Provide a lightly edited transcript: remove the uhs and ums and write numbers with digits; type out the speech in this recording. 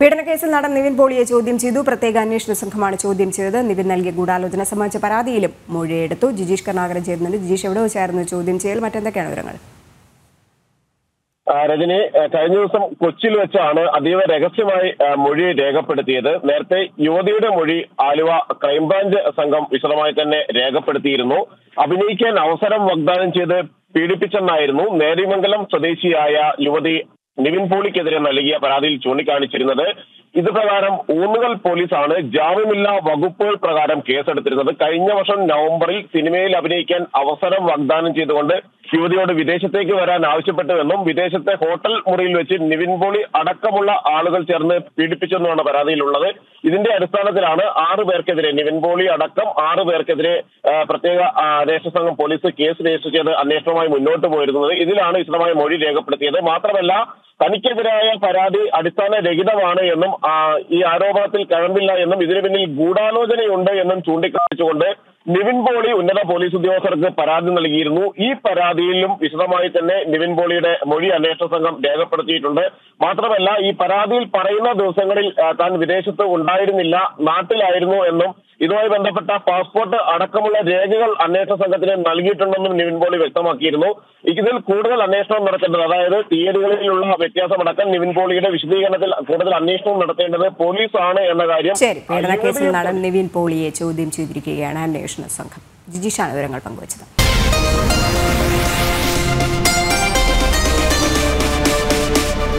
പീഡനക്കേസിൽ നടൻ നിവിൻ പോളിയെ ചോദ്യം ചെയ്തു. പ്രത്യേക അന്വേഷണ സംഘമാണ് ചോദ്യം ചെയ്തത്. നിവിൻ നൽകിയ ഗൂഢാലോചന സംബന്ധിച്ച പരാതിയിലും മൊഴിയെടുത്തു. ജിജീഷ് കരുണാകരൻ ചേരുന്നുണ്ട്. ജിജീഷ്, എവിടെ വെച്ചായിരുന്നു ചോദ്യം ചെയ്യൽ? മറ്റെന്തൊക്കെയാണ് വിവരങ്ങൾ? രജനി, കഴിഞ്ഞ ദിവസം കൊച്ചിയിൽ വെച്ചാണ് അതീവ രഹസ്യമായി മൊഴി രേഖപ്പെടുത്തിയത്. നേരത്തെ യുവതിയുടെ മൊഴി ആലുവ ക്രൈംബ്രാഞ്ച് സംഘം വിശദമായി തന്നെ രേഖപ്പെടുത്തിയിരുന്നു. അഭിനയിക്കാൻ അവസരം വാഗ്ദാനം ചെയ്ത് പീഡിപ്പിച്ചെന്നായിരുന്നു നേര്യമംഗലം സ്വദേശിയായ യുവതി നിവിൻ പോളിക്കെതിരെ നൽകിയ പരാതിയിൽ ചൂണ്ടിക്കാണിച്ചിരുന്നത്. ഇത് പ്രകാരം ഊന്നുകൽ പോലീസാണ് ജാമ്യമില്ലാ വകുപ്പുകൾ പ്രകാരം കേസെടുത്തിരുന്നത്. കഴിഞ്ഞ വർഷം നവംബറിൽ സിനിമയിൽ അഭിനയിക്കാൻ അവസരം വാഗ്ദാനം ചെയ്തുകൊണ്ട് യുവതിയോട് വിദേശത്തേക്ക് വരാൻ ആവശ്യപ്പെട്ടുവെന്നും വിദേശത്തെ ഹോട്ടൽ മുറിയിൽ വെച്ച് നിവിൻ പോളി അടക്കമുള്ള ആളുകൾ ചേർന്ന് പീഡിപ്പിച്ചെന്നുമാണ് പരാതിയിലുള്ളത്. ഇതിന്റെ അടിസ്ഥാനത്തിലാണ് 6 പേർക്കെതിരെ, നിവിൻ പോളി അടക്കം 6 പേർക്കെതിരെ പ്രത്യേക അന്വേഷണ സംഘം പോലീസ് കേസ് രജിസ്റ്റർ ചെയ്ത് അന്വേഷണവുമായി മുന്നോട്ട് പോയിരുന്നത്. ഇതിലാണ് വിശദമായ മൊഴി രേഖപ്പെടുത്തിയത്. മാത്രമല്ല, തനിക്കെതിരായ പരാതി അടിസ്ഥാനരഹിതമാണ് എന്നും ഈ ആരോപണത്തിൽ കഴമ്പില്ല എന്നും ഇതിനു പിന്നിൽ ഗൂഢാലോചനയുണ്ട് എന്നും ചൂണ്ടിക്കാണിച്ചുകൊണ്ട് നിവിൻ പോളി ഉന്നത പോലീസ് ഉദ്യോഗസ്ഥർക്ക് പരാതി നൽകിയിരുന്നു. ഈ പരാതിയിലും വിശദമായി തന്നെ നിവിൻ പോളിയുടെ മൊഴി അന്വേഷണ സംഘം രേഖപ്പെടുത്തിയിട്ടുണ്ട്. മാത്രമല്ല, ഈ പരാതിയിൽ പറയുന്ന ദിവസങ്ങളിൽ താൻ വിദേശത്ത് ഉണ്ടായിരുന്നില്ല, നാട്ടിലായിരുന്നു എന്നും ഇതുമായി ബന്ധപ്പെട്ട പാസ്പോർട്ട് അടക്കമുള്ള രേഖകൾ അന്വേഷണ സംഘത്തിന് നൽകിയിട്ടുണ്ടെന്നും നിവിൻ പോളി വ്യക്തമാക്കിയിരുന്നു. ഇതിൽ കൂടുതൽ അന്വേഷണം നടത്തേണ്ടത്, അതായത് തീയതികളിലുള്ള വ്യത്യാസമടക്കം നിവിൻ പോളിയുടെ വിശദീകരണത്തിൽ കൂടുതൽ അന്വേഷണം നടത്തേണ്ടത് പോലീസാണ് എന്ന കാര്യം. പീഡനക്കേസിൽ നടൻ നിവിൻ പോളിയെ ചോദ്യം ചെയ്തിരിക്കുകയാണ് അന്വേഷണ സംഘം. ജിജീഷാണ് വിവരങ്ങൾ പങ്കുവച്ചത്.